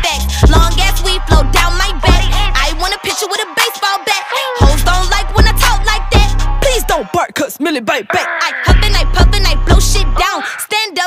stacks. Long ass weed flow down my back. I want a picture with a baseball bat. Hoes don't like when I talk like that. Please don't bark, cause Millie bite back. I huff and I puff and I blow shit down. Stand